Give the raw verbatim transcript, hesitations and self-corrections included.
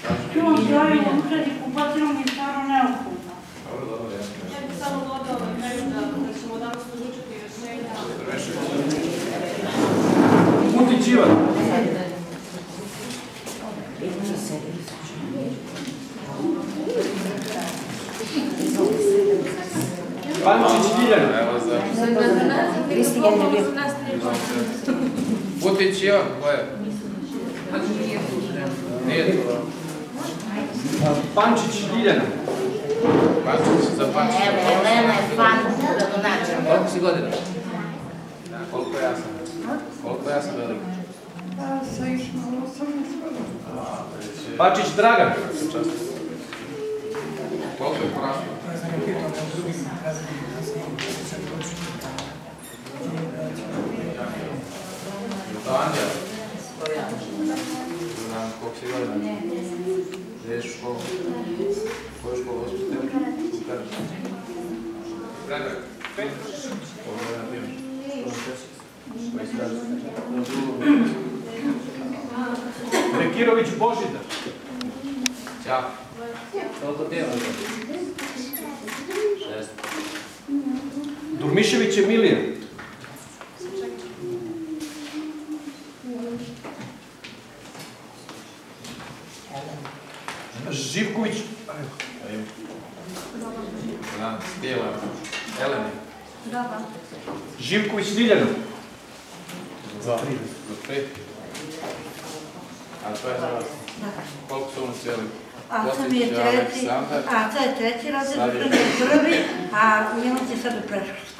Čuvam svoju ukredi kupacima mi je stvarno neophodno. Dobro, dobro, jasno. Ja bih samo dodala da ćemo danas poručiti rešenja. Mutić Ivan. Pančić Ljiljana. Evo za... Mutić Ivan, ko je? Nije tu. Pančić Ljiljana. Pančić, za Pančić. Evo, Elena je fan gradonačelnika. Koliko si godina? Koliko ja sam? Koliko ja sam velik? Sa išlo osamnaest godina. Pačić Dragan. Koliko je poraslo? To Anđela? Znam koliko si godina? Gdje ješ u školu? Koju školu hoćete? Predrag? Pet? Ovo je na primjer. Rekirović Božidar. Ćao. Koliko ti je godina? Šest. Durmišević Emilija. Živković. Znam, Stijela. Eleni. Živković Ljiljana. Dva. Do pet. A to je za vas? Koliko su ono cijeli? Aca mi je treći, Aca je treći razred, Ukreda je prvi, a Milan će sad u predškolsku.